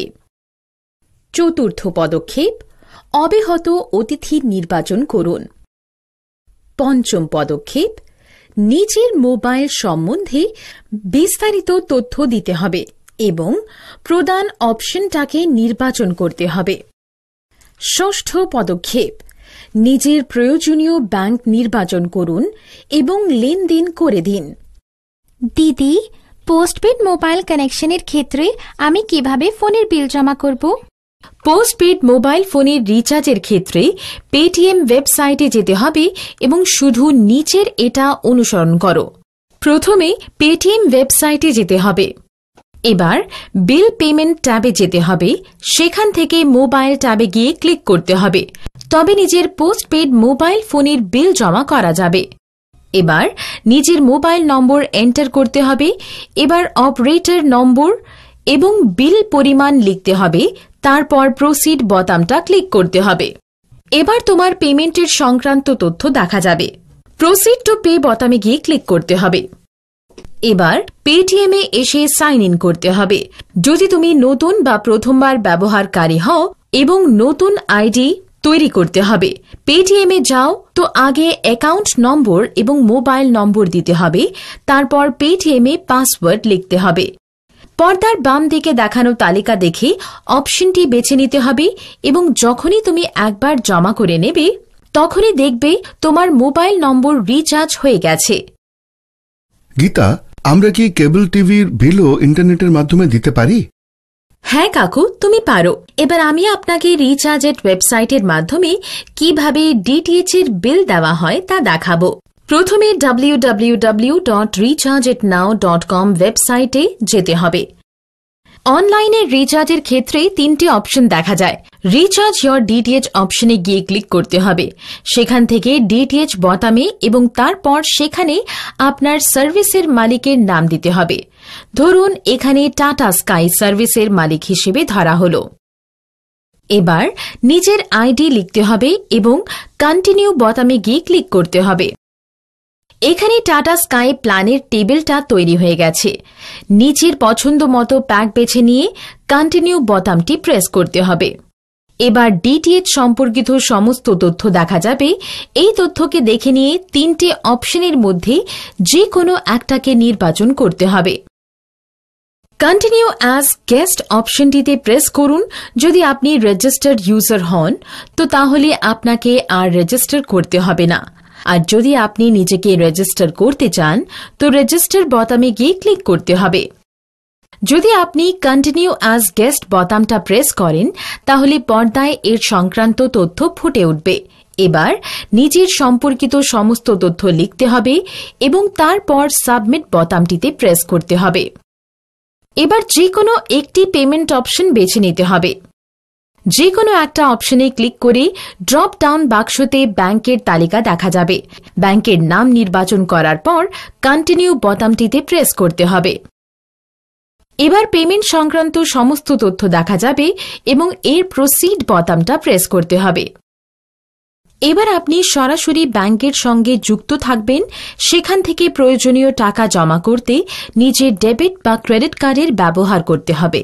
চতুর্থ পদক্ষেপ, অব্যাহত অতিথি নির্বাচন করুন। পঞ্চম পদক্ষেপ, নিজের মোবাইল সম্বন্ধে বিস্তারিত তথ্য দিতে হবে এবং প্রদান অপশনটাকে নির্বাচন করতে হবে। ষষ্ঠ পদক্ষেপ, নিজের প্রয়োজনীয় ব্যাংক নির্বাচন করুন এবং লেনদেন করে দিন। দিদি, পোস্টপেড মোবাইল কানেকশনের ক্ষেত্রে আমি কিভাবে ফোনের বিল জমা করব? পোস্টপেড মোবাইল ফোনের রিচার্জের ক্ষেত্রে পেটিএম ওয়েবসাইটে যেতে হবে এবং শুধু নিচের এটা অনুসরণ করো। প্রথমে পেটিএম ওয়েবসাইটে যেতে হবে। এবার বিল পেমেন্ট ট্যাবে যেতে হবে। সেখান থেকে মোবাইল ট্যাবে গিয়ে ক্লিক করতে হবে, তবে নিজের পোস্টপেড মোবাইল ফোনের বিল জমা করা যাবে। এবার নিজের মোবাইল নম্বর এন্টার করতে হবে। এবার অপারেটর নম্বর এবং বিল পরিমাণ লিখতে হবে। তারপর প্রসিড বোতামটা ক্লিক করতে হবে। এবার তোমার পেমেন্টের সংক্রান্ত তথ্য দেখা যাবে। প্রসিড টু পে বোতামে গিয়ে ক্লিক করতে হবে। এবার পেটিএম এ এসে সাইন ইন করতে হবে। যদি তুমি নতুন বা প্রথমবার ব্যবহারকারী হও এবং নতুন আইডি তৈরি করতে হবে। পেটিএম এ যাও তো আগে অ্যাকাউন্ট নম্বর এবং মোবাইল নম্বর দিতে হবে। তারপর পেটিএম এ পাসওয়ার্ড লিখতে হবে। পর্দার বাম দিকে দেখানো তালিকা দেখে অপশনটি বেছে নিতে হবে এবং যখনই তুমি একবার জমা করে নেবে তখনই দেখবে তোমার মোবাইল নম্বর রিচার্জ হয়ে গেছে। গীতা, আমরা কি কেবল টিভির বিলও ইন্টারনেটের মাধ্যমে দিতে পারি? হ্যাঁ কাকু, তুমি পারো। এবার আমি আপনাকে রিচার্জের ওয়েবসাইটের মাধ্যমে কিভাবে ডিটিএইচ এর বিল দেওয়া হয় তা দেখাবো। প্রথমে W W W dot recharge it now dot com ওয়েবসাইটে যেতে হবে। অনলাইনে রিচার্জের ক্ষেত্রে তিনটি অপশন দেখা যায়। রিচার্জ ইয়োর ডিটিএইচ অপশনে গিয়ে ক্লিক করতে হবে। সেখান থেকে ডিটিএইচ বোতামে এবং তারপর সেখানে আপনার সার্ভিসের মালিকের নাম দিতে হবে। ধরুন এখানে টাটা স্কাই সার্ভিসের মালিক হিসেবে ধরা হল। এবার নিজের আইডি লিখতে হবে এবং কন্টিনিউ বোতামে গিয়ে ক্লিক করতে হবে। এখানে টাটা স্কাই প্ল্যানের টেবিলটা তৈরি হয়ে গেছে। নিচের পছন্দ মতো প্যাক বেছে নিয়ে কন্টিনিউ বোতামটি প্রেস করতে হবে। এবার ডিটিএইচ সম্পর্কিত সমস্ত তথ্য দেখা যাবে। এই তথ্যকে দেখে নিয়ে তিনটে অপশনের মধ্যে যে কোনো একটাকে নির্বাচন করতে হবে। কন্টিনিউ অ্যাজ গেস্ট অপশনটিতে প্রেস করুন। যদি আপনি রেজিস্টার্ড ইউজার হন তো তাহলে আপনাকে আর রেজিস্টার করতে হবে না। আর যদি আপনি নিজেকে রেজিস্টার করতে চান তো রেজিস্টার বোতামে গিয়ে ক্লিক করতে হবে। যদি আপনি কন্টিনিউ অ্যাজ গেস্ট বোতামটা প্রেস করেন তাহলে পর্দায় এর সংক্রান্ত তথ্য ফুটে উঠবে। এবার নিজের সম্পর্কিত সমস্ত তথ্য লিখতে হবে এবং তারপর সাবমিট বোতামটিতে প্রেস করতে হবে। এবার যে কোনো একটি পেমেন্ট অপশন বেছে নিতে হবে। যে কোনো একটা অপশনে ক্লিক করে ড্রপ ডাউন বাক্সতে ব্যাংকের তালিকা দেখা যাবে। ব্যাংকের নাম নির্বাচন করার পর কন্টিনিউ বোতামটিতে প্রেস করতে হবে। এবার পেমেন্ট সংক্রান্ত সমস্ত তথ্য দেখা যাবে এবং এর প্রসিড বোতামটা প্রেস করতে হবে। এবার আপনি সরাসরি ব্যাংকের সঙ্গে যুক্ত থাকবেন। সেখান থেকে প্রয়োজনীয় টাকা জমা করতে নিজের ডেবিট বা ক্রেডিট কার্ডের ব্যবহার করতে হবে।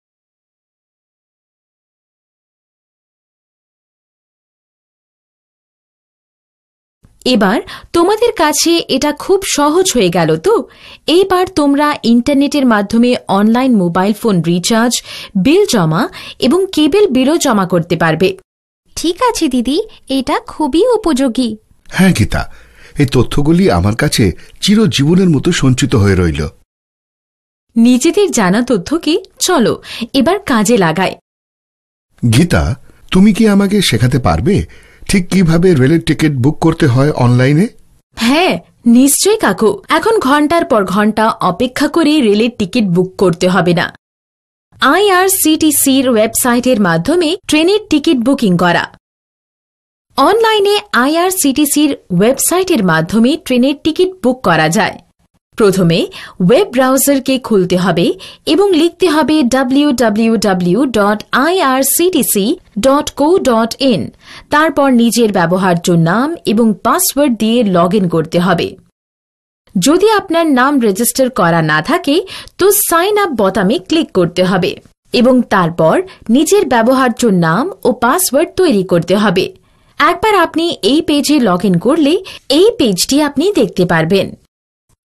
এবার তোমাদের কাছে এটা খুব সহজ হয়ে গেল তো? এইবার তোমরা ইন্টারনেটের মাধ্যমে online mobile phone recharge, bill জমা এবং কেবল বিলও জমা করতে পারবে। ঠিক আছে দিদি, এটা খুবই উপযোগী। হ্যাঁ গীতা, এই তথ্যগুলি আমার কাছে চিরজীবনের মতো সঞ্চিত হয়ে রইল। নিজেদের জানা তথ্যকে চলো এবার কাজে লাগাই। গীতা, তুমি কি আমাকে শেখাতে পারবে ঠিক কিভাবে রেলের টিকিট বুক করতে হয় অনলাইনে? হ্যাঁ নিশ্চয়ই কাকু। এখন ঘন্টার পর ঘন্টা অপেক্ষা করে রেলের টিকিট বুক করতে হবে না। আইআরসিটিসির ওয়েবসাইটের মাধ্যমে ট্রেনের টিকিট বুকিং করা। অনলাইনে আইআরসিটিসির ওয়েবসাইটের মাধ্যমে ট্রেনের টিকিট বুক করা যায়। প্রথমে ওয়েব ব্রাউজারকে খুলতে হবে এবং লিখতে হবে W W W dot IRCTC dot co dot in. তারপর নিজের ব্যবহার্য নাম এবং পাসওয়ার্ড দিয়ে লগ ইন করতে হবে। যদি আপনার নাম রেজিস্টার করা না থাকে তো সাইন আপ বোতামে ক্লিক করতে হবে এবং তারপর নিজের ব্যবহার্য নাম ও পাসওয়ার্ড তৈরি করতে হবে। একবার আপনি এই পেজে লগ ইন করলে এই পেজটি আপনি দেখতে পারবেন।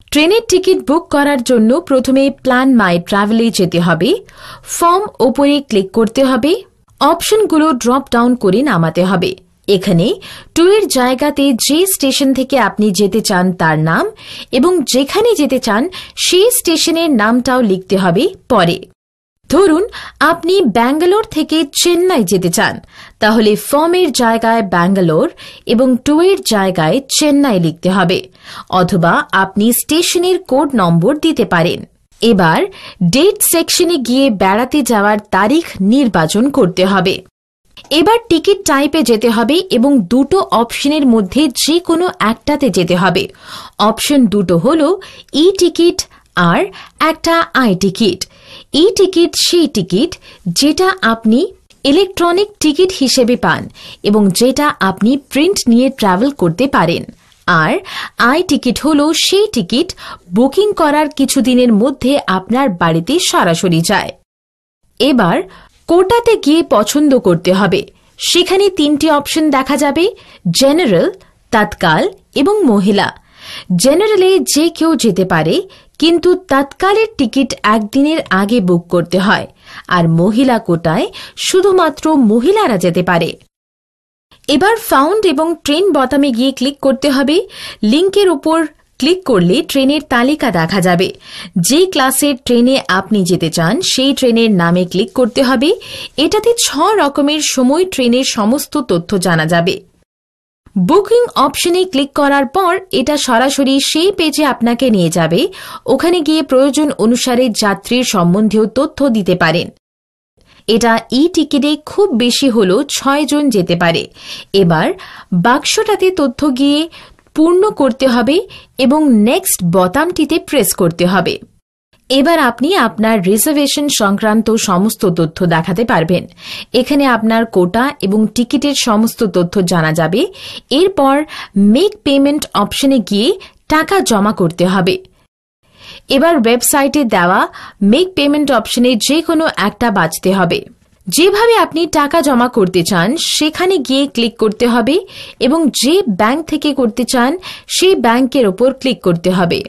ট্রেনের টিকিট বুক করার জন্য প্রথমে প্ল্যান মাই ট্রাভেলে যেতে হবে। ফর্ম ওপরে ক্লিক করতে হবে। অপশনগুলো ড্রপ ডাউন করে নামাতে হবে। এখানে টু এর জায়গাতে যে স্টেশন থেকে আপনি যেতে চান তার নাম এবং যেখানে যেতে চান সেই স্টেশনের নামটাও লিখতে হবে পরে। ধরুন আপনি ব্যাঙ্গালোর থেকে চেন্নাই যেতে চান, তাহলে ফর্মের জায়গায় ব্যাঙ্গালোর এবং টু এর জায়গায় চেন্নাই লিখতে হবে, অথবা আপনি স্টেশনের কোড নম্বর দিতে পারেন। এবার ডেট সেকশনে গিয়ে বেড়াতে যাওয়ার তারিখ নির্বাচন করতে হবে। এবার টিকিট টাইপে যেতে হবে এবং দুটো অপশনের মধ্যে যে কোনো একটাতে যেতে হবে। অপশন দুটো হল ই টিকিট আর একটা আই টিকিট। ই টিকিট সেই টিকিট যেটা আপনি ইলেকট্রনিক টিকিট হিসেবে পান এবং যেটা আপনি প্রিন্ট নিয়ে ট্রাভেল করতে পারেন, আর আই টিকিট হল সেই টিকিট বুকিং করার কিছুদিনের মধ্যে আপনার বাড়িতে সরাসরি যায়। এবার কোটাতে গিয়ে পছন্দ করতে হবে। সেখানে তিনটি অপশন দেখা যাবে, জেনারেল, তৎকাল এবং মহিলা। জেনারেলে যে কেউ যেতে পারে, কিন্তু তৎকালের টিকিট একদিনের আগে বুক করতে হয়, আর মহিলা কোটায় শুধুমাত্র মহিলারা যেতে পারে। এবার ফাউন্ড এবং ট্রেন বোতামে গিয়ে ক্লিক করতে হবে। লিংকের উপর ক্লিক করলে ট্রেনের তালিকা দেখা যাবে। যে ক্লাসের ট্রেনে আপনি যেতে চান সেই ট্রেনের নামে ক্লিক করতে হবে। এটাতে ছ রকমের সময় ট্রেনের সমস্ত তথ্য জানা যাবে। বুকিং অপশনে ক্লিক করার পর এটা সরাসরি সেই পেজে আপনাকে নিয়ে যাবে। ওখানে গিয়ে প্রয়োজন অনুসারে যাত্রীর সম্বন্ধীয় তথ্য দিতে পারেন। এটা ই টিকিটে খুব বেশি হলো ছয় জন যেতে পারে। এবার বাক্সটাতে তথ্য গিয়ে পূর্ণ করতে হবে এবং নেক্সট বোতামটিতে প্রেস করতে হবে। এবার আপনি আপনার রিজার্ভেশন সংক্রান্ত সমস্ত তথ্য দেখাতে পারবেন। এখানে আপনার কোটা এবং টিকিটের সমস্ত তথ্য জানা যাবে। এরপর মেক পেমেন্ট অপশনে গিয়ে টাকা জমা করতে হবে। এবার ওয়েবসাইটে দেওয়া মেক পেমেন্ট অপশনে যে কোনো একটা বাছতে হবে। যেভাবে আপনি টাকা জমা করতে চান সেখানে গিয়ে ক্লিক করতে হবে এবং যে ব্যাংক থেকে করতে চান সেই ব্যাংকের ওপর ক্লিক করতে হবে।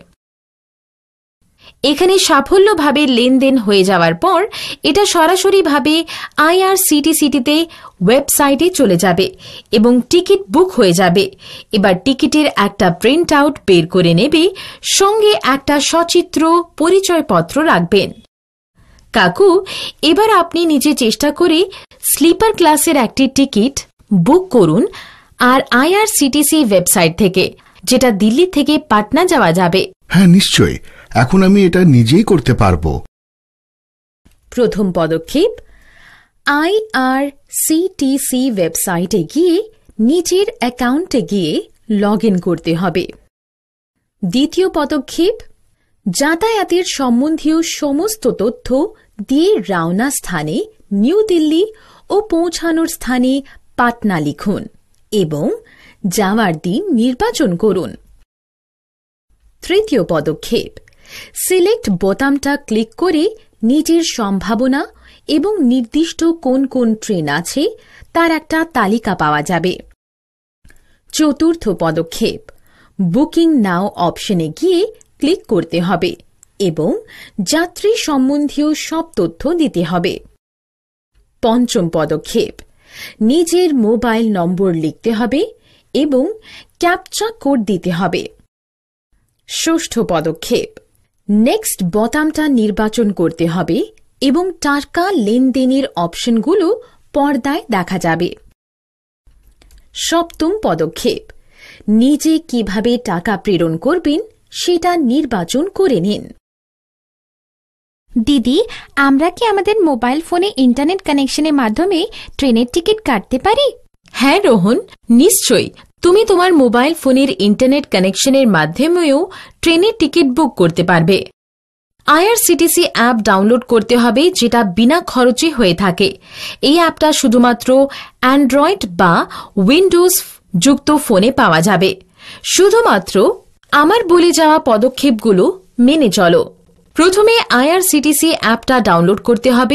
এখানে সাফল্যভাবে লেনদেন হয়ে যাওয়ার পর এটা সরাসরিভাবে আইআরসিটিসিতে ওয়েবসাইটে চলে যাবে এবং টিকিট বুক হয়ে যাবে। এবার টিকিটের একটা প্রিন্ট আউট বের করে নেবে, সঙ্গে একটা সচিত্র পরিচয়পত্র রাখবেন। কাকু, এবার আপনি নিজে চেষ্টা করে স্লিপার ক্লাসের একটি টিকিট বুক করুন আর আইআরসিটিসি ওয়েবসাইট থেকে, যেটা দিল্লি থেকে পাটনা যাওয়া যাবে। হ্যাঁ, নিশ্চয়ই। এখন আমি এটা নিজেই করতে পারবো। প্রথম পদক্ষেপ, আইআরসিটিসি ওয়েবসাইটে গিয়ে নিজের অ্যাকাউন্টে গিয়ে লগ ইন করতে হবে। দ্বিতীয় পদক্ষেপ, যাতায়াতের সম্বন্ধীয় সমস্ত তথ্য দিয়ে রওনা স্থানে নিউ দিল্লি ও পৌঁছানোর স্থানে পাটনা লিখুন এবং যাওয়ার দিন নির্বাচন করুন। তৃতীয় পদক্ষেপ, সিলেক্ট বোতামটা ক্লিক করে নিজের সম্ভাবনা এবং নির্দিষ্ট কোন কোন ট্রেন আছে তার একটা তালিকা পাওয়া যাবে। চতুর্থ পদক্ষেপ, বুকিং নাও অপশনে গিয়ে ক্লিক করতে হবে এবং যাত্রী সম্বন্ধীয় সব তথ্য দিতে হবে। পঞ্চম পদক্ষেপ, নিজের মোবাইল নম্বর লিখতে হবে এবং ক্যাপচা কোড দিতে হবে। ষষ্ঠ পদক্ষেপ, নেক্সট বোতামটা নির্বাচন করতে হবে এবং টাকা লেনদেনের অপশনগুলো পর্দায় দেখা যাবে। সপ্তম পদক্ষেপ, নিজে কিভাবে টাকা প্রেরণ করবেন সেটা নির্বাচন করে নিন। দিদি, আমরা কি আমাদের মোবাইল ফোনে ইন্টারনেট কানেকশনের মাধ্যমে ট্রেনের টিকিট কাটতে পারি? হ্যাঁ রোহন, নিশ্চয়ই। তুমি তোমার মোবাইল ফোনের ইন্টারনেট কানেকশনের মাধ্যমেও ট্রেনের টিকিট বুক করতে পারবে। আইআরসিটিসি অ্যাপ ডাউনলোড করতে হবে, যেটা বিনা খরচে হয়ে থাকে। এই অ্যাপটা শুধুমাত্র অ্যান্ড্রয়েড বা উইন্ডোজ যুক্ত ফোনে পাওয়া যাবে। শুধুমাত্র আমার বলে যাওয়া পদক্ষেপগুলো মেনে চলো। প্রথমে আইআরসিটিসি অ্যাপটা ডাউনলোড করতে হবে।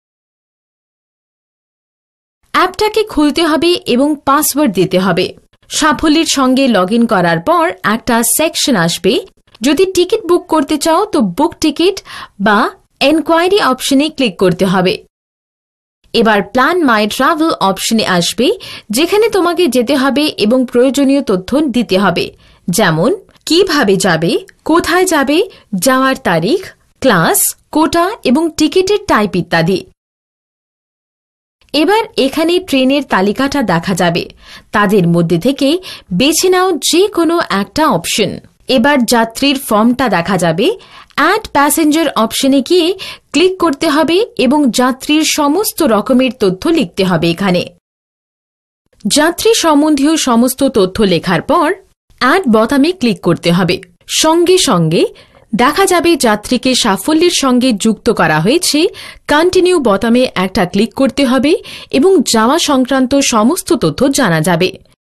অ্যাপটাকে খুলতে হবে এবং পাসওয়ার্ড দিতে হবে। সাফল্যের সঙ্গে লগ ইন করার পর একটা সেকশন আসবে। যদি টিকিট বুক করতে চাও তো বুক টিকিট বা এনকোয়ারি অপশনে ক্লিক করতে হবে। এবার প্ল্যান মাই ট্রাভেল অপশনে আসবে, যেখানে তোমাকে যেতে হবে এবং প্রয়োজনীয় তথ্য দিতে হবে, যেমন কিভাবে যাবে, কোথায় যাবে, যাওয়ার তারিখ, ক্লাস, কোটা এবং টিকিটের টাইপ ইত্যাদি। এবার এখানে ট্রেনের তালিকাটা দেখা যাবে, তাদের মধ্যে থেকে বেছে নাও যে কোনো একটা অপশন। এবার যাত্রীর ফর্মটা দেখা যাবে। অ্যাড প্যাসেঞ্জার অপশনে গিয়ে ক্লিক করতে হবে এবং যাত্রীর সমস্ত রকমের তথ্য লিখতে হবে। এখানে যাত্রী সম্বন্ধীয় সমস্ত তথ্য লেখার পর অ্যাড বোতামে ক্লিক করতে হবে। সঙ্গে সঙ্গে দেখা যাবে যাত্রীকে সাফল্যের সঙ্গে যুক্ত করা হয়েছে। কন্টিনিউ বোতামে একটা ক্লিক করতে হবে এবং যাওয়া সংক্রান্ত সমস্ত তথ্য জানা যাবে।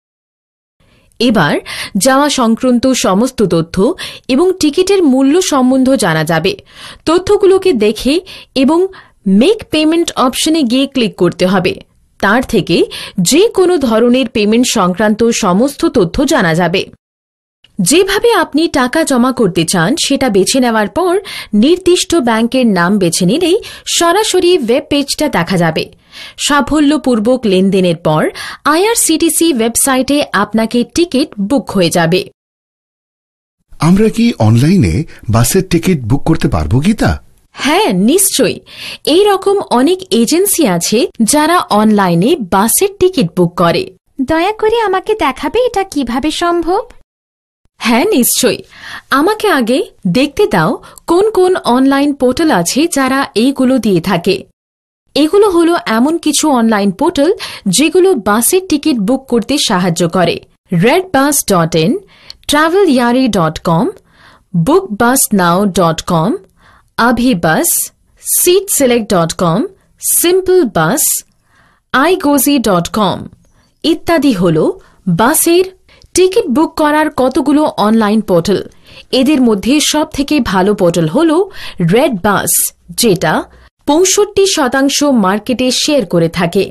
এবার যাওয়া সংক্রান্ত সমস্ত তথ্য এবং টিকিটের মূল্য সম্বন্ধ জানা যাবে। তথ্যগুলোকে দেখে এবং মেক পেমেন্ট অপশনে গিয়ে ক্লিক করতে হবে। তার থেকে যে কোনো ধরনের পেমেন্ট সংক্রান্ত সমস্ত তথ্য জানা যাবে। যেভাবে আপনি টাকা জমা করতে চান সেটা বেছে নেওয়ার পর নির্দিষ্ট ব্যাংকের নাম বেছে নিলেই সরাসরি ওয়েব পেজটা দেখা যাবে। সাফল্যপূর্বক লেনদেনের পর আইআরসিটিসি ওয়েবসাইটে আপনাকে টিকিট বুক হয়ে যাবে। আমরা কি অনলাইনে বাসের টিকিট বুক করতে পারবো গীতা? হ্যাঁ, নিশ্চয়ই। এই রকম অনেক এজেন্সি আছে যারা অনলাইনে বাসের টিকিট বুক করে। দয়া করে আমাকে দেখাবে এটা কিভাবে সম্ভব? হ্যাঁ, নিশ্চয়ই। আমাকে আগে দেখতে দাও কোন কোন অনলাইন পোর্টাল আছে যারা এইগুলো দিয়ে থাকে। এগুলো হলো এমন কিছু অনলাইন পোর্টাল যেগুলো বাসের টিকিট বুক করতে সাহায্য করে। RedBus dot in, Travelyaari dot com, book bus now dot com, Abhibus, seat select dot com, simple bus, ixigo dot com ইত্যাদি হল বাসের টিকিট বুক করার কতগুলো অনলাইন পোর্টাল। এদের মধ্যে সব থেকে ভালো পোর্টাল হল রেড বাস, যেটা পঁয়ষট্টি শতাংশ মার্কেটে শেয়ার করে থাকে।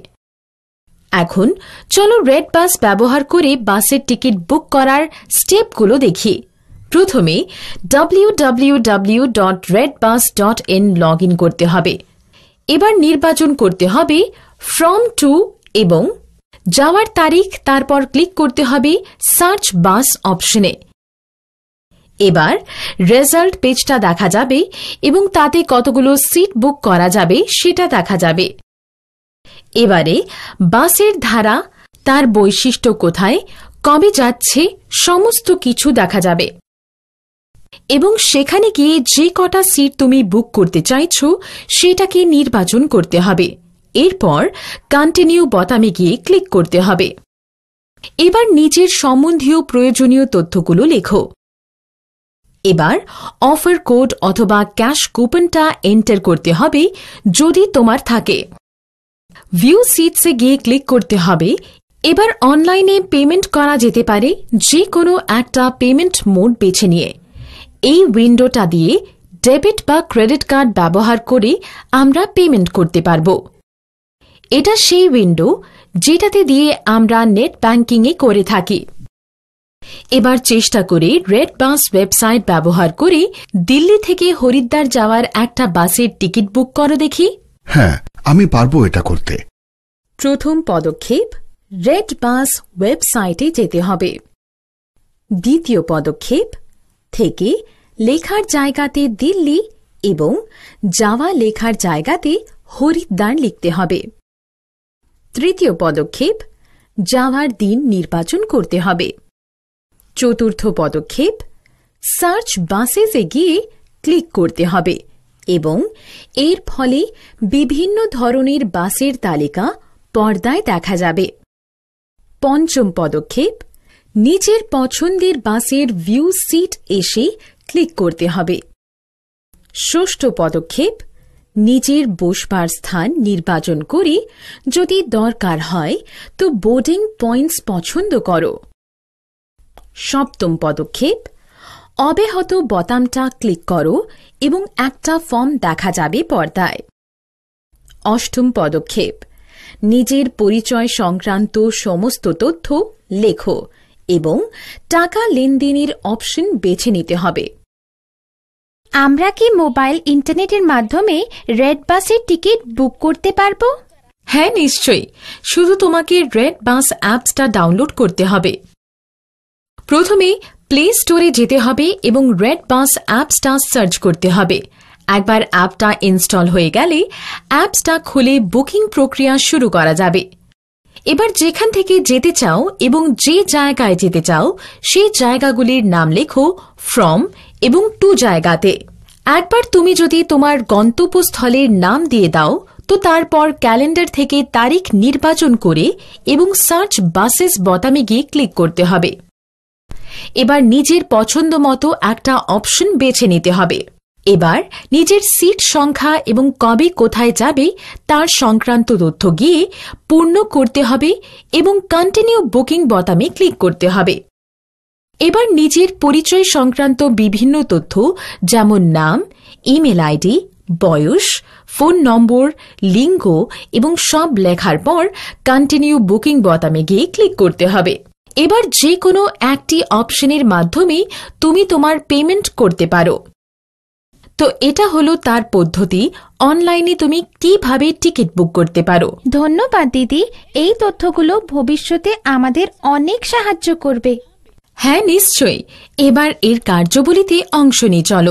এখন চলো রেড বাস ব্যবহার করে বাসের টিকিট বুক করার স্টেপগুলো দেখি। প্রথমে W W W dot redBus dot in log in করতে হবে। এবার নির্বাচন করতে হবে ফ্রম টু এবং যাওয়ার তারিখ, তারপর ক্লিক করতে হবে সার্চ বাস অপশনে। এবার রেজাল্ট পেজটা দেখা যাবে এবং তাতে কতগুলো সিট বুক করা যাবে সেটা দেখা যাবে। এবারে বাসের ধারা, তার বৈশিষ্ট্য কোথায়, কবে যাচ্ছে, সমস্ত কিছু দেখা যাবে এবং সেখানে গিয়ে যে কটা সিট তুমি বুক করতে চাইছো সেটাকে নির্বাচন করতে হবে। এরপর কন্টিনিউ বোতামে গিয়ে ক্লিক করতে হবে। এবার নিজের সম্বন্ধীয় প্রয়োজনীয় তথ্যগুলো লেখো। এবার অফার কোড অথবা ক্যাশ কুপনটা এন্টার করতে হবে যদি তোমার থাকে। ভিউ সিটসে গিয়ে ক্লিক করতে হবে। এবার অনলাইনে পেমেন্ট করা যেতে পারে যে কোনো একটা পেমেন্ট মোড বেছে নিয়ে। এই উইন্ডোটা দিয়ে ডেবিট বা ক্রেডিট কার্ড ব্যবহার করে আমরা পেমেন্ট করতে পারব। এটা সেই উইন্ডো যেটাতে দিয়ে আমরা নেট ব্যাংকিংয়ে করে থাকি। এবার চেষ্টা করে রেড বাস ওয়েবসাইট ব্যবহার করে দিল্লি থেকে হরিদ্বার যাওয়ার একটা বাসের টিকিট বুক করো দেখি। হ্যাঁ, আমি পারবো এটা করতে। প্রথম পদক্ষেপ, রেড বাস ওয়েবসাইটে যেতে হবে। দ্বিতীয় পদক্ষেপ, থেকে লেখার জায়গাতে দিল্লি এবং যাওয়া লেখার জায়গাতে হরিদ্বার লিখতে হবে। তৃতীয় পদক্ষেপ, যাওয়ার দিন নির্বাচন করতে হবে। চতুর্থ পদক্ষেপ, সার্চ বাসেসে গিয়ে ক্লিক করতে হবে এবং এর ফলে বিভিন্ন ধরনের বাসের তালিকা পর্দায় দেখা যাবে। পঞ্চম পদক্ষেপ, নিজের পছন্দের বাসের ভিউ সিট এসে ক্লিক করতে হবে। ষষ্ঠ পদক্ষেপ, নিজের বসবার স্থান নির্বাচন করে যদি দরকার হয় তো বোর্ডিং পয়েন্টস পছন্দ করো। সপ্তম পদক্ষেপ, অব্যাহত বোতামটা ক্লিক করো এবং একটা ফর্ম দেখা যাবে পর্দায়। অষ্টম পদক্ষেপ, নিজের পরিচয় সংক্রান্ত সমস্ত তথ্য লেখো এবং টাকা লেনদেনের অপশন বেছে নিতে হবে। আমরা কি মোবাইল ইন্টারনেটের মাধ্যমে রেড বাসের টিকিট বুক করতে পারবো? হ্যাঁ, নিশ্চয়ই। শুধু তোমাকে রেড বাস অ্যাপসটা ডাউনলোড করতে হবে। প্রথমে প্লে স্টোরে যেতে হবে এবং রেড বাস অ্যাপসটা সার্চ করতে হবে। একবার অ্যাপটা ইনস্টল হয়ে গেলে অ্যাপসটা খুলে বুকিং প্রক্রিয়া শুরু করা যাবে। এবার যেখান থেকে যেতে চাও এবং যে জায়গায় যেতে চাও সেই জায়গাগুলির নাম লেখো ফ্রম এবং টু জায়গাতে। একবার তুমি যদি তোমার গন্তব্যস্থলের নাম দিয়ে দাও তো তারপর ক্যালেন্ডার থেকে তারিখ নির্বাচন করে এবং সার্চ বাসেস বোতামে গিয়ে ক্লিক করতে হবে। এবার নিজের পছন্দ মতো একটা অপশন বেছে নিতে হবে। এবার নিজের সিট সংখ্যা এবং কবে কোথায় যাবে তার সংক্রান্ত তথ্য গিয়ে পূর্ণ করতে হবে এবং কন্টিনিউ বুকিং বোতামে ক্লিক করতে হবে। এবার নিজের পরিচয় সংক্রান্ত বিভিন্ন তথ্য যেমন নাম, ইমেল আইডি, বয়স, ফোন নম্বর, লিঙ্গ এবং সব লেখার পর কন্টিনিউ বুকিং বোতামে গিয়ে ক্লিক করতে হবে। এবার যে কোনো একটি অপশনের মাধ্যমে তুমি তোমার পেমেন্ট করতে পারো। তো এটা হলো তার পদ্ধতি, অনলাইনে তুমি কিভাবে টিকিট বুক করতে পারো। ধন্যবাদ দিদি, এই তথ্যগুলো ভবিষ্যতে আমাদের অনেক সাহায্য করবে। হ্যাঁ, নিশ্চয়ই। এবার এর কার্যাবলীতে অংশ নিয়ে চলো।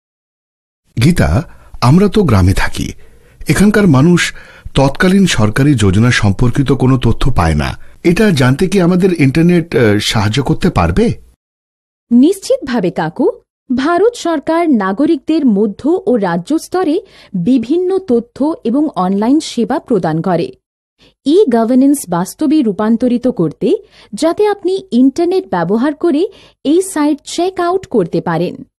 গীতা, আমরা তো গ্রামে থাকি। এখানকার মানুষ তৎকালীন সরকারি যোজনা সম্পর্কিত কোনো তথ্য পায় না। এটা জানতে কি আমাদের ইন্টারনেট সাহায্য করতে পারবে? নিশ্চিতভাবে কাকু। ভারত সরকার নাগরিকদের মধ্য ও রাজ্য স্তরে বিভিন্ন তথ্য এবং অনলাইন সেবা প্রদান করে। ই গভর্নেন্স বাস্তবে রূপান্তরিত করতে যাতে আপনি ইন্টারনেট ব্যবহার করে এই সাইট চেক আউট করতে পারেন।